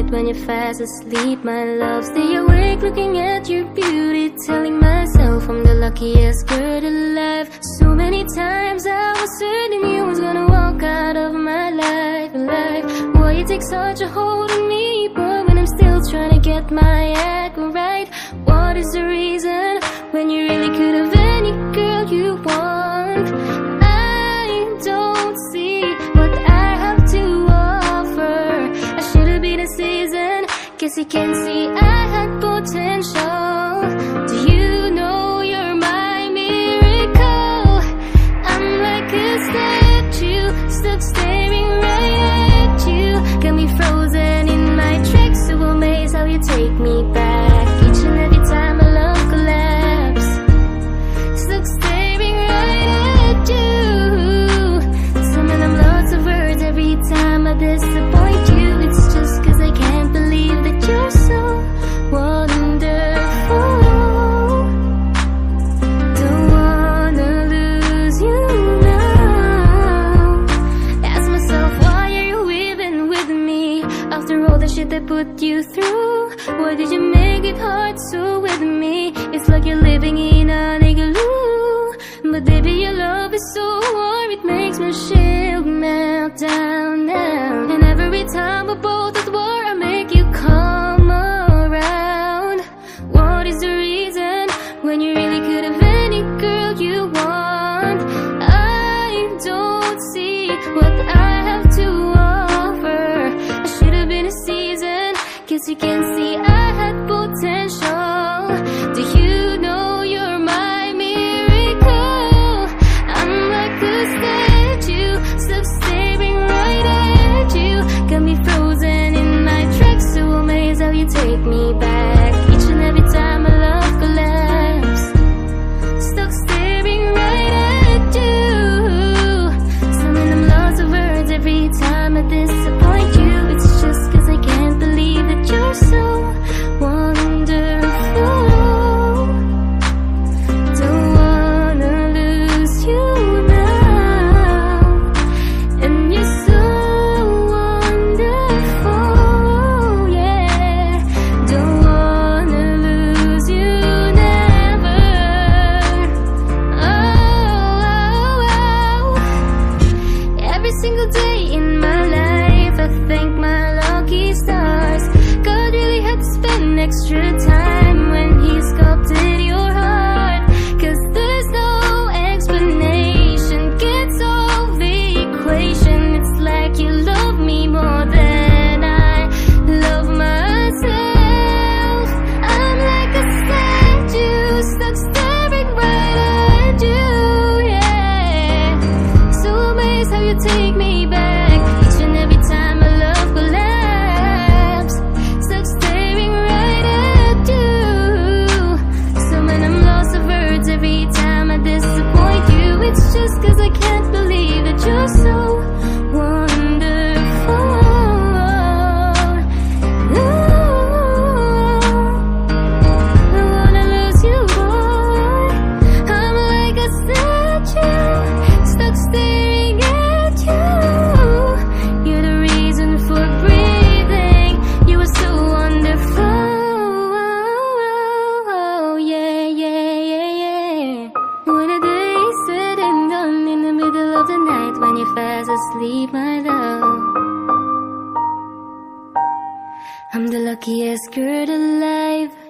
night when you're fast asleep, my love. Stay awake looking at your beauty, telling myself I'm the luckiest girl alive. So many times I was certain you was gonna walk out of my life. Why you take such a hold on me, but when I'm still trying to get my act right? What is the reason when you really could have any girl you want? I don't see what I have to offer. I should have been a season, guess you can see I had potential. Do you know you're my miracle? I'm like a statue, stuck staring right at you. Got me frozen in my tracks, so amazed how you take me back. Each and every time my love collapse, stuck staring right at you. Summon them lots of words every time I disappoint you. It's just cause I can't believe that you're so wonderful. Don't wanna lose you now. Ask myself, why are you even with me? After all the shit I put you through, why did you make it hard so with me? It's like you're living in an igloo. But baby, your love is so warm, it makes my shield melt down now. And every time we're both at war, I make you come around. What is the reason when you really could have any girl you want? I don't see what I have to offer. I should have been a season, guess you can see I had potential. Do you know you're my miracle? I'm like a statue, stuck staring right at you. Got me frozen in my tracks, so amazed how you take me back. Each and every time my love collapse, stuck staring right at you. Summon them lots of words every time I disappoint you. It's just cause I can't believe that you're so wonderful. Don't wanna lose you now. And you're so wonderful, yeah. Don't wanna lose you never. Oh. Every single day in my life I thank my lucky stars. God really had to spend extra time when he sculpted your heart. Cause there's no explanation, can't solve the equation. It's like you love me more than I love myself. I'm like a statue, stuck staring right at you, yeah. So amazed how you take me back. Each and every time my love collapse, stuck staring right at you. Summon them lots of words every time I disappoint you. It's just cause I can't believe that you're so wonderful. Ooh, I wanna lose you, boy. I'm like a statue, stuck staring at you. You're the reason for breathing. You are so wonderful. Yeah, yeah, yeah, yeah. When the day is said and done, in the middle of the night when you're fast asleep, my love, I'm the luckiest girl alive.